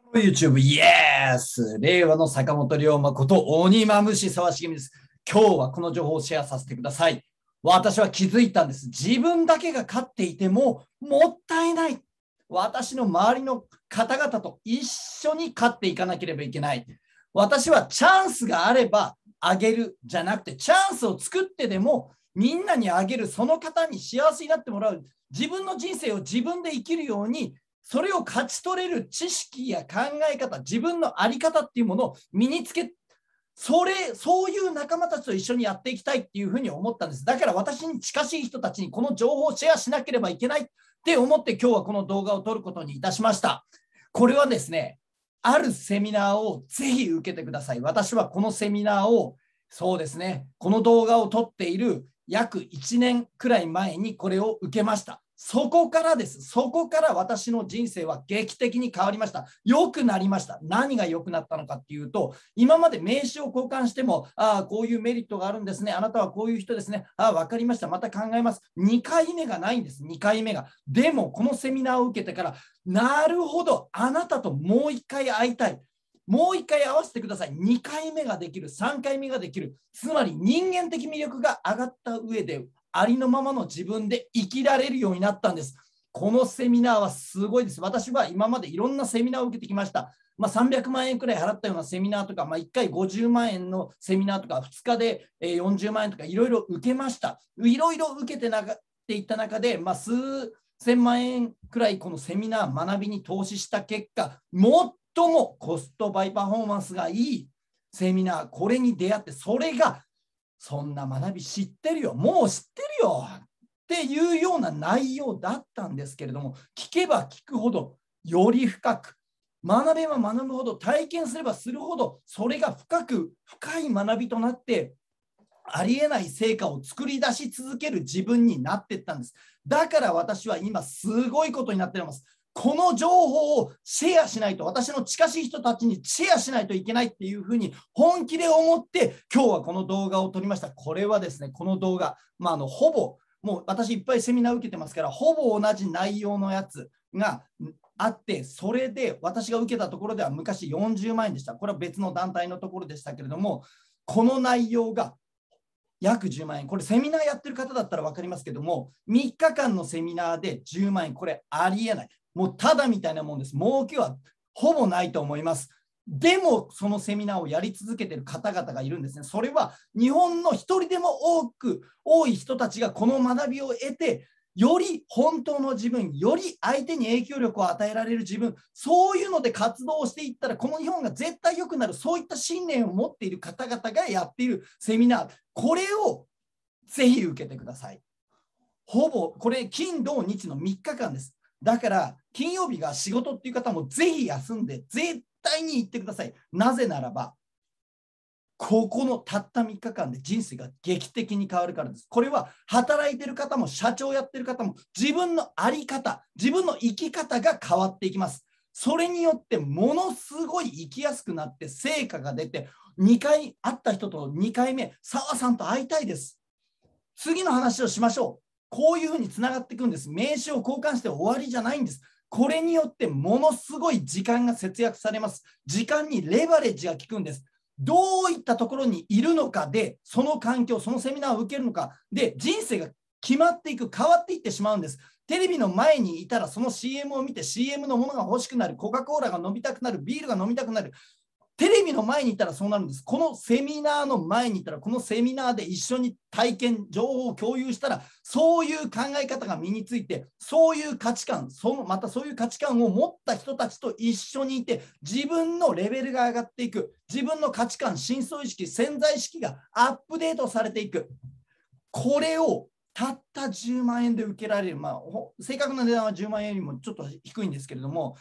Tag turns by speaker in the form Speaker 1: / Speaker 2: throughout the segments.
Speaker 1: YouTube、イエス令和の坂本龍馬こと鬼マムシ沢茂です。今日はこの情報をシェアさせてください。私は気づいたんです。自分だけが勝っていてももったいない。私の周りの方々と一緒に勝っていかなければいけない。私はチャンスがあればあげるじゃなくて、チャンスを作ってでもみんなにあげる、その方に幸せになってもらう、自分の人生を自分で生きるように、それを勝ち取れる知識や考え方、自分の在り方っていうものを身につけ、そういう仲間たちと一緒にやっていきたいっていうふうに思ったんです。だから私に近しい人たちにこの情報をシェアしなければいけないって思って今日はこの動画を撮ることにいたしました。これはですね、あるセミナーをぜひ受けてください。私はこのセミナーを、そうですね、この動画を撮っている約1年くらい前にこれを受けました。そこからです。そこから私の人生は劇的に変わりました。良くなりました。何が良くなったのかっていうと、今まで名刺を交換しても、こういうメリットがあるんですね。あなたはこういう人ですね。わかりました。また考えます。2回目がないんです。2回目が。でも、このセミナーを受けてから、なるほど、あなたともう1回会いたい。もう1回会わせてください。2回目ができる、3回目ができる。つまり人間的魅力が上がった上で、ありのままの自分で生きられるようになったんです。このセミナーはすごいです。私は今までいろんなセミナーを受けてきました。300万円くらい払ったようなセミナーとか、1回50万円のセミナーとか、2日で40万円とかいろいろ受けました。いろいろ受けていった中で、数千万円くらいこのセミナー学びに投資した結果、最もコストバイパフォーマンスがいいセミナー、これに出会って、それがそんな学び知ってるよ、もう知ってるよっていうような内容だったんですけれども、聞けば聞くほどより深く、学べば学ぶほど、体験すればするほど、それが深い学びとなって、ありえない成果を作り出し続ける自分になっていったんです。だから私は今すごいことになっています。この情報をシェアしないと、私の近しい人たちにシェアしないといけないっていうふうに本気で思って今日はこの動画を撮りました。これはですね、この動画、ほぼもう私いっぱいセミナー受けてますから、ほぼ同じ内容のやつがあって、それで私が受けたところでは昔40万円でした。これは別の団体のところでしたけれども、この内容が約10万円。これセミナーやってる方だったら分かりますけども、3日間のセミナーで10万円、これありえない。もうただみたいなもんです。儲けはほぼないと思います。でも、そのセミナーをやり続けている方々がいるんですね。それは日本の一人でも多い人たちがこの学びを得て、より本当の自分、より相手に影響力を与えられる自分、そういうので活動していったら、この日本が絶対良くなる、そういった信念を持っている方々がやっているセミナー、これをぜひ受けてください。ほぼ、これ、金、土、日の3日間です。だから、金曜日が仕事っていう方もぜひ休んで、絶対に行ってください。なぜならば、ここのたった3日間で人生が劇的に変わるからです。これは働いてる方も社長やってる方も自分の在り方、自分の生き方が変わっていきます。それによってものすごい生きやすくなって成果が出て、2回会った人と2回目、澤さんと会いたいです。次の話をしましょう。こういうふうにつながっていくんです。名刺を交換して終わりじゃないんです。これによってものすごい時間が節約されます。時間にレバレッジが効くんです。どういったところにいるのかで、その環境、そのセミナーを受けるのかで、人生が決まっていく、変わっていってしまうんです。テレビの前にいたら、その CM を見て CM のものが欲しくなる、コカ・コーラが飲みたくなる、ビールが飲みたくなる。テレビの前にいたらそうなるんです。このセミナーの前にいたら、このセミナーで一緒に体験、情報を共有したら、そういう考え方が身について、そういう価値観、またそういう価値観を持った人たちと一緒にいて、自分のレベルが上がっていく、自分の価値観、深層意識、潜在意識がアップデートされていく。これをたった10万円で受けられる、正確な値段は10万円よりもちょっと低いんですけれども、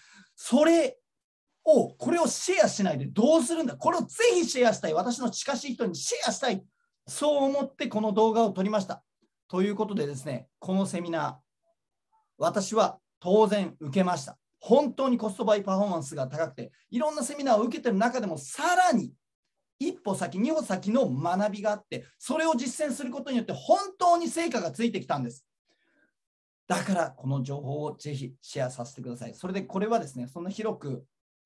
Speaker 1: これをシェアしないでどうするんだ、これをぜひシェアしたい、私の近しい人にシェアしたい、そう思ってこの動画を撮りました。ということでですね、このセミナー、私は当然受けました。本当にコストバイパフォーマンスが高くて、いろんなセミナーを受けてる中でもさらに一歩先、二歩先の学びがあって、それを実践することによって本当に成果がついてきたんです。だからこの情報をぜひシェアさせてください。それでこれはですね、そんな広く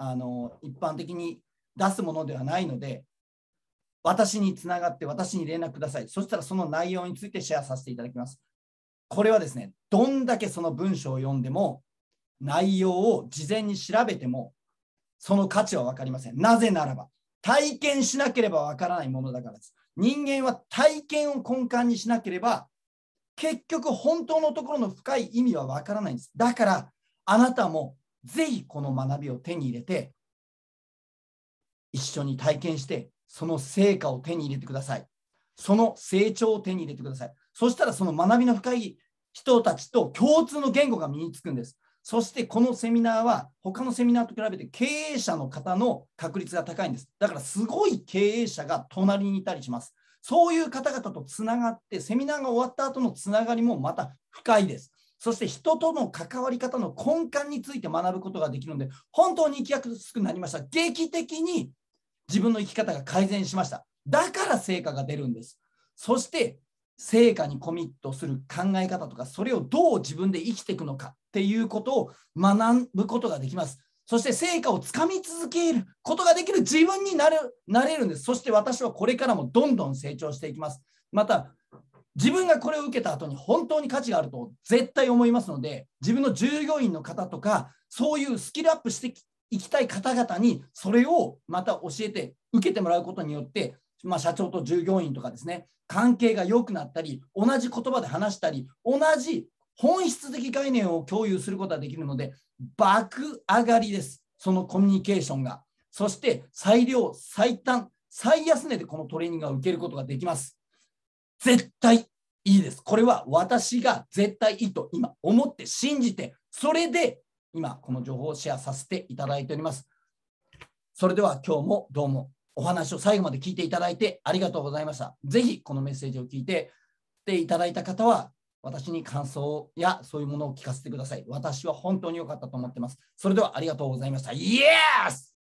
Speaker 1: 一般的に出すものではないので、私につながって私に連絡ください。そしたらその内容についてシェアさせていただきます。これはですね、どんだけその文章を読んでも、内容を事前に調べても、その価値は分かりません。なぜならば、体験しなければ分からないものだからです。人間は体験を根幹にしなければ、結局本当のところの深い意味は分からないんです。だから、あなたもぜひこの学びを手に入れて、一緒に体験して、その成果を手に入れてください。その成長を手に入れてください。そしたらその学びの深い人たちと共通の言語が身につくんです。そしてこのセミナーは他のセミナーと比べて経営者の方の確率が高いんです。だからすごい経営者が隣にいたりします。そういう方々とつながって、セミナーが終わった後のつながりもまた深いです。そして人との関わり方の根幹について学ぶことができるので、本当に生きやすくなりました。劇的に自分の生き方が改善しました。だから成果が出るんです。そして成果にコミットする考え方とか、それをどう自分で生きていくのかっていうことを学ぶことができます。そして成果をつかみ続けることができる自分になれるんです。そして私はこれからもどんどん成長していきます。また自分がこれを受けた後に本当に価値があると絶対思いますので、自分の従業員の方とか、そういうスキルアップしていきたい方々にそれをまた教えて受けてもらうことによって、社長と従業員とかですね、関係が良くなったり、同じ言葉で話したり、同じ本質的概念を共有することができるので、爆上がりです。そのコミュニケーションが。そして最良、最短、最安値でこのトレーニングを受けることができます。絶対いいです。これは私が絶対いいと今思って信じて、それで今この情報をシェアさせていただいております。それでは今日もどうもお話を最後まで聞いていただいてありがとうございました。ぜひこのメッセージを聞いていただいた方は、私に感想やそういうものを聞かせてください。私は本当に良かったと思っています。それではありがとうございました。イエス！